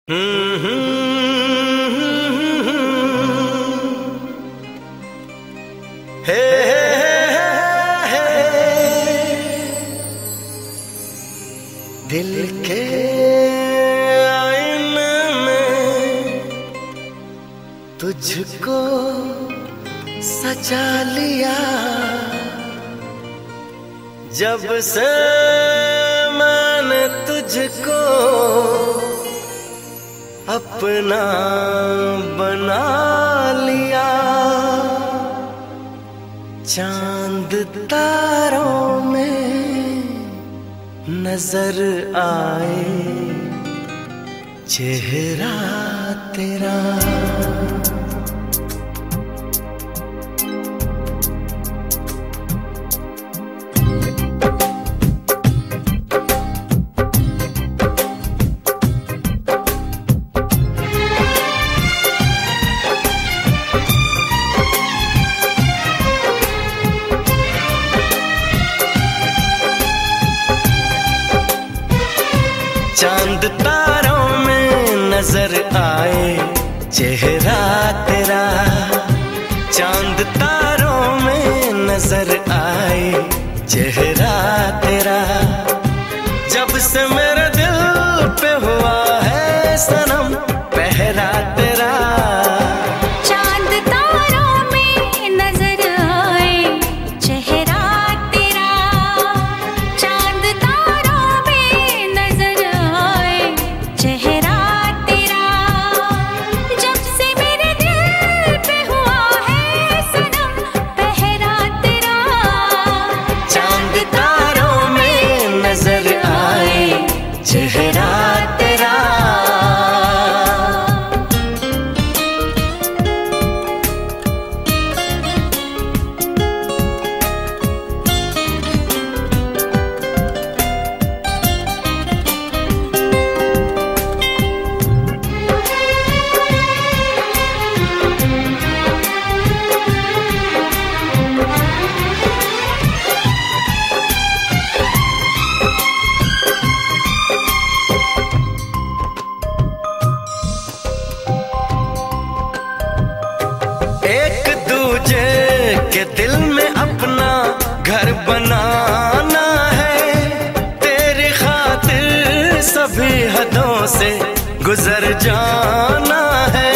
हे दिल के आईने में तुझको सजा लिया। जब से मैंने तुझको अपना बना लिया, चांद तारों में नजर आए चेहरा तेरा। चांद तारों में नजर आए चेहरा तेरा, चांद तारों में नजर आए चेहरा तेरा। जब से मेरे दिल पे हुआ है सनम पहरा तेरा। चांद तारों में नजर आए चेहरा तेरा, चांद तारों में नजर आए चेहरा तेरा। जब से मेरे दिल पे हुआ है सनम पहरा तेरा। चांद तारों में नजर आए चेहरा तेरा। एक दूजे के दिल में अपना घर बनाना है, तेरी खातिर सभी हदों से गुजर जाना है।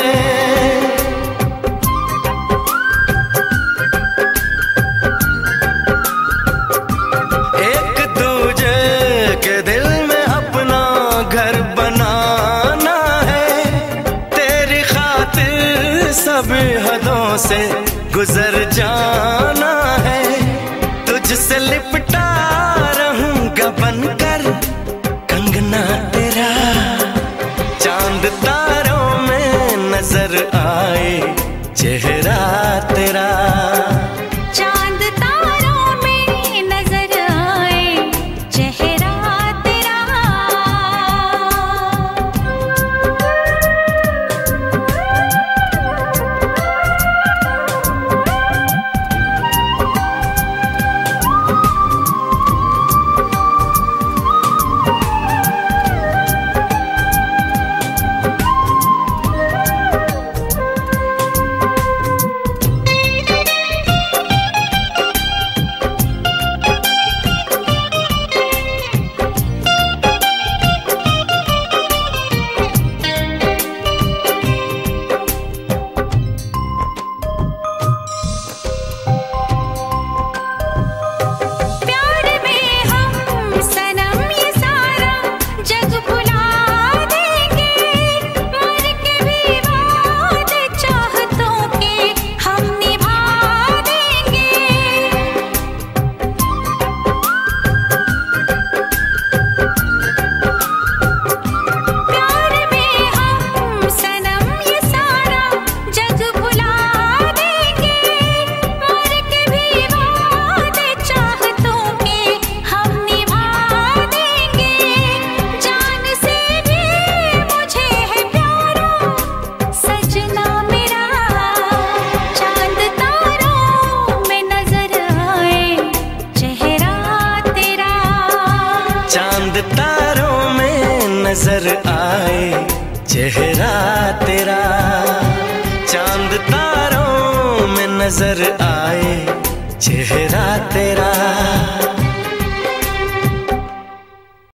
एक दूजे के दिल में अपना घर बनाना है, तेरी खातिर सभी हदों से गुजर जाना है। तुझसे लिपटा रहूंगा बनकर कंगना तेरा। चांद तारों में नजर आए चेहरा तेरा। चांद तारों में नजर आए चेहरा तेरा। चेहरा तेरा चांद तारों में नजर आए, चेहरा तेरा